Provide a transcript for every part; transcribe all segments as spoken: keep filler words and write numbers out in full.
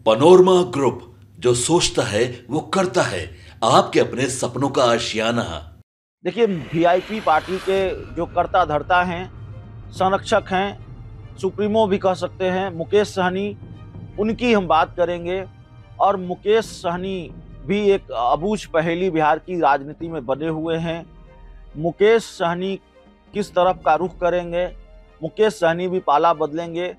Panorama group, जो सोचता है वो करता है। आपके अपने सपनों का आशियाना। देखिए, वीआईपी पार्टी के जो कर्ता धर्ता हैं, संरक्षक हैं, सुप्रीमो भी कह सकते हैं, मुकेश सहनी, उनकी हम बात करेंगे। और मुकेश सहनी भी एक अबूझ पहेली बिहार की राजनीति में बने हुए हैं। मुकेश सहनी किस तरफ का रुख करेंगे, मुकेश सहनी भी पाला बदलेंगे।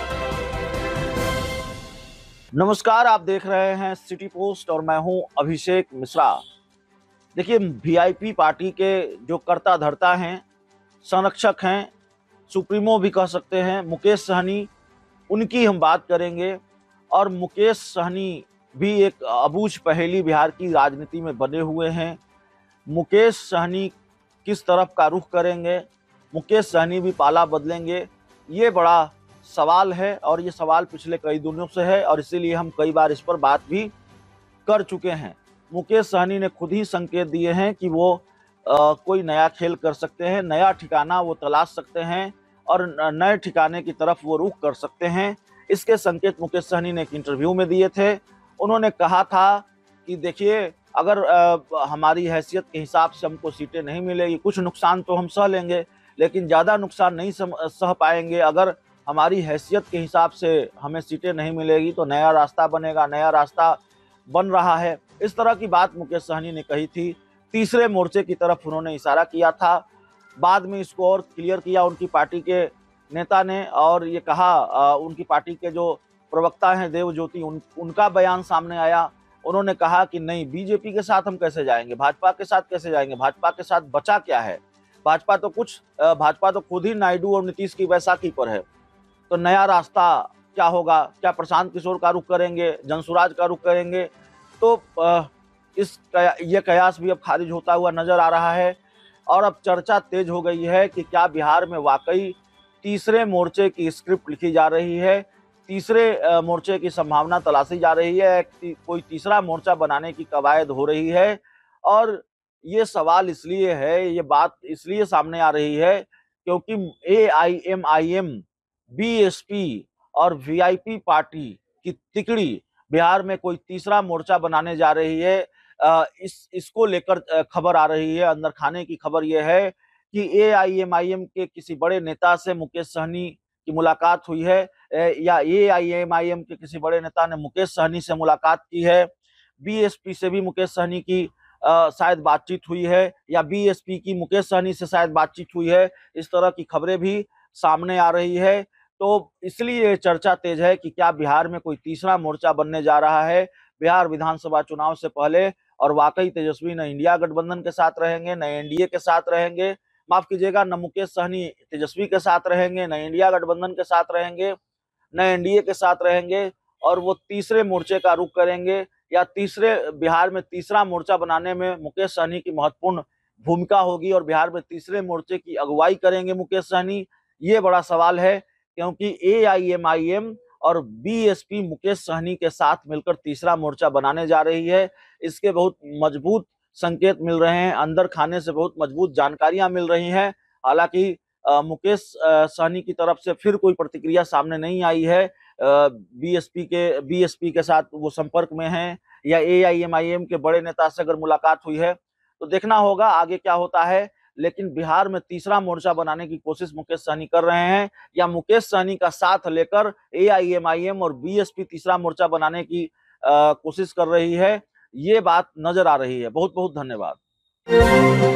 नमस्कार, आप देख रहे हैं सिटी पोस्ट और मैं हूं अभिषेक मिश्रा। देखिए, वीआईपी पार्टी के जो कर्ता धर्ता हैं, संरक्षक हैं, सुप्रीमो भी कह सकते हैं, मुकेश सहनी, उनकी हम बात करेंगे। और मुकेश सहनी भी एक अबूझ पहेली बिहार की राजनीति में बने हुए हैं। मुकेश सहनी किस तरफ का रुख करेंगे, मुकेश सहनी भी पाला बदलेंगे, ये बड़ा सवाल है। और ये सवाल पिछले कई दिनों से है और इसीलिए हम कई बार इस पर बात भी कर चुके हैं। मुकेश सहनी ने खुद ही संकेत दिए हैं कि वो आ, कोई नया खेल कर सकते हैं, नया ठिकाना वो तलाश सकते हैं और नए ठिकाने की तरफ वो रुख कर सकते हैं। इसके संकेत मुकेश सहनी ने एक इंटरव्यू में दिए थे। उन्होंने कहा था कि देखिए, अगर आ, हमारी हैसियत के हिसाब से हमको सीटें नहीं मिलेगी, कुछ नुकसान तो हम सह लेंगे लेकिन ज़्यादा नुकसान नहीं सह पाएंगे। अगर हमारी हैसियत के हिसाब से हमें सीटें नहीं मिलेगी तो नया रास्ता बनेगा, नया रास्ता बन रहा है। इस तरह की बात मुकेश सहनी ने कही थी। तीसरे मोर्चे की तरफ उन्होंने इशारा किया था। बाद में इसको और क्लियर किया उनकी पार्टी के नेता ने और ये कहा, आ, उनकी पार्टी के जो प्रवक्ता हैं देव ज्योति, उन, उनका बयान सामने आया। उन्होंने कहा कि नहीं, बीजेपी के साथ हम कैसे जाएंगे, भाजपा के साथ कैसे जाएंगे, भाजपा के साथ बचा क्या है, भाजपा तो कुछ भाजपा तो खुद ही नायडू और नीतीश की बैसाखी पर है। तो नया रास्ता क्या होगा, क्या प्रशांत किशोर का रुख करेंगे, जनसुराज का रुख करेंगे? तो इस ये कयास भी अब खारिज होता हुआ नजर आ रहा है। और अब चर्चा तेज हो गई है कि क्या बिहार में वाकई तीसरे मोर्चे की स्क्रिप्ट लिखी जा रही है, तीसरे मोर्चे की संभावना तलाशी जा रही है, कोई तीसरा मोर्चा बनाने की कवायद हो रही है। और ये सवाल इसलिए है, ये बात इसलिए सामने आ रही है क्योंकि A I M I M, B S P और वीआईपी पार्टी की तिकड़ी बिहार में कोई तीसरा मोर्चा बनाने जा रही है। इस इसको लेकर खबर आ रही है, अंदर खाने की खबर यह है कि ए आई एम आई एम के किसी बड़े नेता से मुकेश सहनी की मुलाकात हुई है, या ए आई एम आई एम के किसी बड़े नेता ने मुकेश सहनी से मुलाकात की है। बी एस पी से भी मुकेश सहनी की आ, शायद बातचीत हुई है, या बी एस पी की मुकेश सहनी से शायद बातचीत हुई है। इस तरह की खबरें भी सामने आ रही है। तो इसलिए चर्चा तेज है कि क्या बिहार में कोई तीसरा मोर्चा बनने जा रहा है बिहार विधानसभा चुनाव से पहले। और वाकई तेजस्वी न इंडिया गठबंधन के साथ रहेंगे, न एन डी ए के साथ रहेंगे, माफ कीजिएगा, न मुकेश सहनी तेजस्वी के साथ रहेंगे, न इंडिया गठबंधन के साथ रहेंगे, न एन डी ए के साथ रहेंगे, और वो तीसरे मोर्चे का रुख करेंगे, या तीसरे बिहार में तीसरा मोर्चा बनाने में मुकेश सहनी की महत्वपूर्ण भूमिका होगी और बिहार में तीसरे मोर्चे की अगुवाई करेंगे मुकेश सहनी। ये बड़ा सवाल है क्योंकि A I M I M और B S P Mukesh Sahni के साथ मिलकर तीसरा मोर्चा बनाने जा रही है। इसके बहुत मजबूत संकेत मिल रहे हैं, अंदर खाने से बहुत मजबूत जानकारियां मिल रही हैं। हालांकि मुकेश सहनी की तरफ से फिर कोई प्रतिक्रिया सामने नहीं आई है। बी एस पी के बी एस पी के साथ वो संपर्क में हैं, या ए आई एम आई एम के बड़े नेता से अगर मुलाकात हुई है तो देखना होगा आगे क्या होता है। लेकिन बिहार में तीसरा मोर्चा बनाने की कोशिश मुकेश सहनी कर रहे हैं, या मुकेश सहनी का साथ लेकर A I M I M और बी एस पी तीसरा मोर्चा बनाने की कोशिश कर रही है, ये बात नजर आ रही है। बहुत बहुत धन्यवाद।